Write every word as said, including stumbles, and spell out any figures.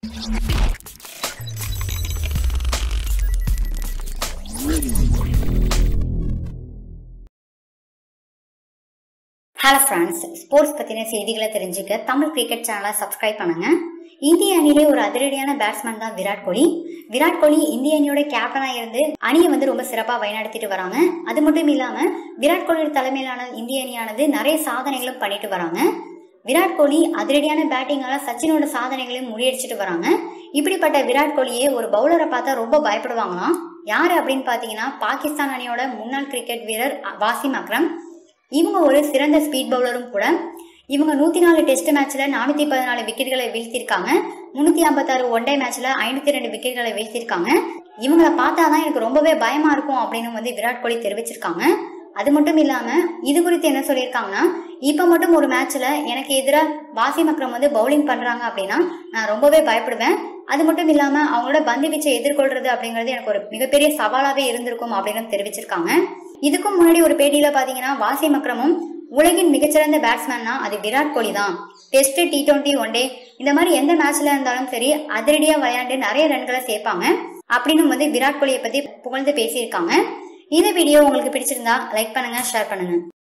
Hello friends, sports பத்தின செய்திகளை தெரிஞ்சுக்க தமிழ் கிரிக்கெட் சேனலை சப்ஸ்கிரைப் பண்ணுங்க. இந்திய அணியிலே ஒரு அதிரடியான பேட்ஸ்மேன் தான் விராட் கோலி. விராட் கோலி இந்திய அணியோட கேப்டனா இருந்து அணியை வந்து ரொம்ப சிறப்பா வழிநடத்திட்டு வராங்க. அது மட்டும் இல்லாம விராட் கோலி தலைமையிலான இந்திய அணியானது நிறைய சாதனைகளும் பண்ணிட்டு வராங்க. விராட் கோலி அதிரடியான பேட்டிங்கால சச்சினோட சாதனைகளையும் முறியடிச்சிட்டு வராங்க. இப்படிப்பட்ட விராட் கோலியே ஒரு பவுலரை பார்த்தா ரொம்ப பயப்படுவாங்களாம். யாரு அப்படின்னு பாத்தீங்கன்னா பாகிஸ்தான் அணியோட முன்னாள் கிரிக்கெட் வீரர் வாசிம் அக்ரம். இவங்க ஒரு சிறந்த ஸ்பீட் பவுலரும் கூட. இவங்க நூத்தி நாலு டெஸ்ட் மேட்ச்ல நானூத்தி பதினாலு விக்கெட்டுகளை வீழ்த்திருக்காங்க. முன்னூத்தி ஐம்பத்தி ஆறு ஒன் டே மேட்ச்ல ஐநூத்தி ரெண்டு விக்கெட்டுகளை வீழ்த்திருக்காங்க. இவங்களை பார்த்தாதான் எனக்கு ரொம்பவே பயமா இருக்கும் அப்படின்னு வந்து விராட் கோலி தெரிவிச்சிருக்காங்க. அது மட்டும் இல்லாம இது குறித்து என்ன சொல்லியிருக்காங்கன்னா, இப்ப மட்டும் ஒரு மேட்ச்ல எனக்கு எதிராக வாசிம் அக்ரம் வந்து பவுலிங் பண்றாங்க அப்படின்னா நான் ரொம்பவே பயப்படுவேன். அது மட்டும் இல்லாம அவங்களோட பந்து வீச்சை எதிர்கொள்றது அப்படிங்கிறது எனக்கு ஒரு மிகப்பெரிய சவாலாவே இருந்திருக்கும் அப்படின்னு தெரிவிச்சிருக்காங்க. இதுக்கும் முன்னாடி ஒரு பேட்டியில பாத்தீங்கன்னா வாசிம் அக்ரமும் உலகின் மிகச்சிறந்த பேட்ஸ்மேன்னா அது விராட் கோலி தான். Test, T twenty, one day இந்த மாதிரி எந்த மேட்ச்ல இருந்தாலும் சரி அதிரடியா விளையாண்டு நிறைய ரன்களை சேர்ப்பாங்க அப்படின்னு வந்து விராட் கோலியை பத்தி புகழ்ந்து பேசியிருக்காங்க. இந்த வீடியோ உங்களுக்கு பிடிச்சிருந்தா லைக் பண்ணுங்க, ஷேர் பண்ணுங்க.